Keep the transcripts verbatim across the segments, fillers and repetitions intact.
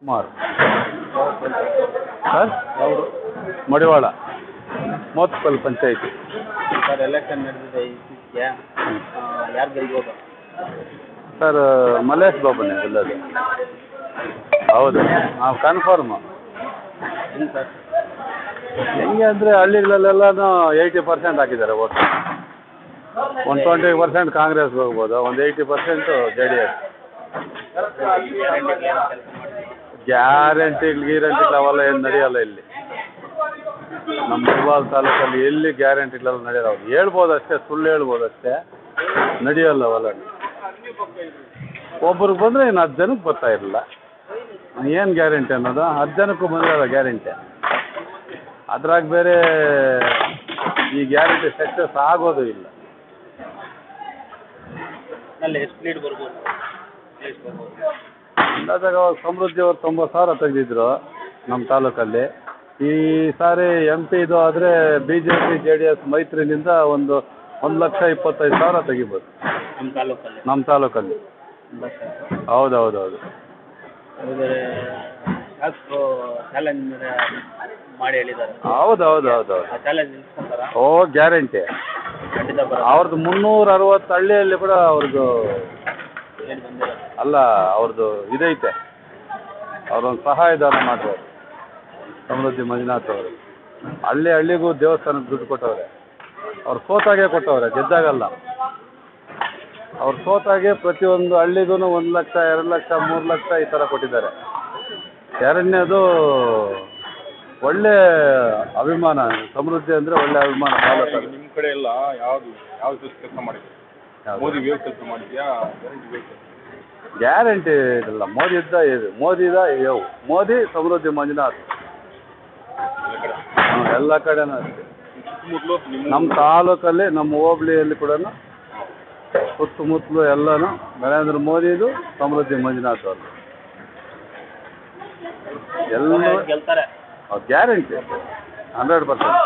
Kumar sir ಅವರು Madiwala Motkal panchayat. Sir election ನಡೆದಿದೆ ಇತ್ತೀಚೆಗೆ, ಯಾರು ಗೆಲ್ಬೋದು? ಸರ್ ಮಲ್ಲೇಶ್ ಬಾಬುನೇ ಗೆಲ್ಲೋದು. ಹೌದು, ನಾವು ಕನ್ಫರ್ಮು. ಏನು ಸರ್? ಹೆಂಗೆ ಅಂದರೆ ಹಳ್ಳಿಗಳಲ್ಲೆಲ್ಲನೂ ಏಯ್ಟಿ ಪರ್ಸೆಂಟ್ ಹಾಕಿದ್ದಾರೆ ಓಟ್. ಒಂದು ಟ್ವೆಂಟಿ ಪರ್ಸೆಂಟ್ ಕಾಂಗ್ರೆಸ್ಗೆ ಹೋಗ್ಬೋದು, ಒಂದು eighty percent J D S. Guarantee ಗೀರಂಟಿಗಳು ಅವೆಲ್ಲ ಏನು ನಡೆಯೋಲ್ಲ ಇಲ್ಲಿ. ನಮ್ಮ ಮುಳಬಾಲ್ ತಾಲೂಕಲ್ಲಿ ಎಲ್ಲಿ ಗ್ಯಾರಂಟಿಗಳೆಲ್ಲ ನಡೆಯೋಲ್ಲ. ಅವ್ರು ಹೇಳ್ಬೋದು ಅಷ್ಟೇ, ಸುಳ್ಳು ಹೇಳ್ಬೋದು ಅಷ್ಟೇ, ನಡೆಯೋಲ್ಲ ಅವೆಲ್ಲ. ಒಬ್ರಿಗೆ ಬಂದರೆ ಇನ್ನು ಹತ್ತು ಜನಕ್ಕೆ ಬರ್ತಾ ಇರಲಿಲ್ಲ. ಏನು ಗ್ಯಾರಂಟಿ ಅನ್ನೋದು? ಹತ್ತು ಜನಕ್ಕೂ ಬಂದಿರಲ್ಲ ಗ್ಯಾರಂಟಿ. ಅದ್ರಾಗ ಬೇರೆ ಈ ಗ್ಯಾರಂಟಿ ಸಕ್ಸಸ್ ಆಗೋದು ಇಲ್ಲ. ಅಲ್ಲಿ ಎಷ್ಟು ಲೀಡ್ ಬರ್ಬೋದು? ಎಷ್ಟು ಬರ್ಬೋದು? ಅಂದಾಜಾಗ ಅವಾಗ ಸಮೃದ್ಧಿ ಅವ್ರು ತೊಂಬತ್ತು ಸಾವಿರ ತೆಗೆದಿದ್ರು ನಮ್ಮ ತಾಲೂಕಲ್ಲಿ. ಈ ಸಾರಿ ಎಂ ಪಿ ಇದು ಆದರೆ B J P J D S ಮೈತ್ರಿನಿಂದ ಒಂದು ಒಂದು ಲಕ್ಷ ಇಪ್ಪತ್ತೈದು ಸಾವಿರ ತೆಗಿಬೋದು ನಮ್ಮ ತಾಲೂಕಲ್ಲಿ. ನಮ್ಮ ತಾಲೂಕಲ್ಲಿ ಹೌದು ಹೌದು ಹೌದು. ಶಾಸಕರು ಚಾಲೆಂಜ್ ಮಾಡಿ ಹೇಳಿದ್ದಾರೆ. ಹೌದು ಹೌದು ಹೌದು ಹೌದು. ಆ ಚಾಲೆಂಜ್ ನಿಲ್ಸ್ಕೊಂತಾರಾ? ಓ ಗ್ಯಾರಂಟಿ. ಖಂಡಿತ ಬರ. ಅವ್ರದ್ದು ಮುನ್ನೂರ ಅರವತ್ತು ಹಳ್ಳಿಯಲ್ಲಿ ಕೂಡ ಅವ್ರದ್ದು ಏನು ಬಂದಿಲ್ಲ. ಅಲ್ಲ, ಅವ್ರದ್ದು ಇದೈತೆ. ಅವ್ರೊಂದು ಸಹಾಯಧನ ಮಾಡ್ತಾರೆ ಸಮೃದ್ಧಿ ಮಂಜುನಾಥ್ ಅವರು. ಹಳ್ಳಿ ಹಳ್ಳಿಗೂ ದೇವಸ್ಥಾನಕ್ಕೆ ದುಡ್ಡು ಕೊಟ್ಟವ್ರೆ. ಅವ್ರು ಸೋತಾಗೆ ಕೊಟ್ಟವ್ರೆ, ಗೆದ್ದಾಗಲ್ಲ. ಅವ್ರು ಸೋತಾಗೆ ಪ್ರತಿಯೊಂದು ಹಳ್ಳಿಗೂ ಒಂದು ಲಕ್ಷ ಎರಡು ಲಕ್ಷ ಮೂರು ಲಕ್ಷ ಈ ಥರ ಕೊಟ್ಟಿದ್ದಾರೆ. ಎರಡನೇದು ಒಳ್ಳೆ ಅಭಿಮಾನ. ಸಮೃದ್ಧಿ ಅಂದರೆ ಒಳ್ಳೆ ಅಭಿಮಾನ ತಾಲೂಕಲ್ಲಿ. ನಿಮ್ಮ ಕಡೆ ಎಲ್ಲ ಯಾವುದು ಯಾವ ಕೆಲಸ ಮಾಡಿದೆ? ಮೋದಿ ವೇವ್ ಕೆಲಸ ಮಾಡಿದ್ಯಾ? ಗ್ಯಾರಂಟಿ ವೇವ್ ಕೆಲಸ? ಗ್ಯಾರಂಟಿ ಇಲ್ಲ, ಮೋದಿ ಇದ್ದ ಇದು ಮೋದಿದ ಯವ್ ಮೋದಿ ಸಮೃದ್ಧಿ ಮಂಜುನಾಥ್ ಎಲ್ಲ ಕಡೆನೂ ಅಷ್ಟೇ. ನಮ್ಮ ತಾಲೂಕಲ್ಲಿ ನಮ್ಮ ಹೋಬಳಿಯಲ್ಲಿ ಕೂಡ ಸುತ್ತಮುತ್ತಲು ಎಲ್ಲನೂ ನರೇಂದ್ರ ಮೋದಿದು ಸಮೃದ್ಧಿ ಮಂಜುನಾಥ್ ಅವರು ಎಲ್ಲ ಗೆಲ್ತಾರೆ. Guarantee hundred percent.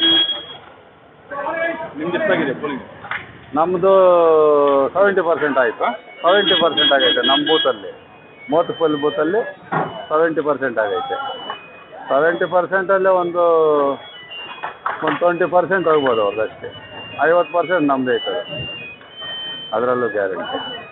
ನಿಮ್ದು ಎಷ್ಟಾಗಿದೆ ಪೋಲಿಂಗ್? ನಮ್ಮದು ಸೆವೆಂಟಿ ಪರ್ಸೆಂಟ್ ಆಯಿತು. ಸೆವೆಂಟಿ ಪರ್ಸೆಂಟ್ ಆಗೈತೆ ನಮ್ಮ ಬೂತಲ್ಲಿ, ಮೋತ್ಪಲ್ಲಿ ಬೂತಲ್ಲಿ ಸೆವೆಂಟಿ ಪರ್ಸೆಂಟ್ ಆಗೈತೆ. ಸೆವೆಂಟಿ ಪರ್ಸೆಂಟಲ್ಲೇ ಒಂದು ಒಂದು ಟ್ವೆಂಟಿ ಪರ್ಸೆಂಟ್ ಹೋಗ್ಬೋದು ಅವ್ರದ್ದಷ್ಟೇ. ಐವತ್ತು ಪರ್ಸೆಂಟ್ ನಮ್ಮದು ಐತದೆ, ಅದರಲ್ಲೂ ಗ್ಯಾರಂಟಿ.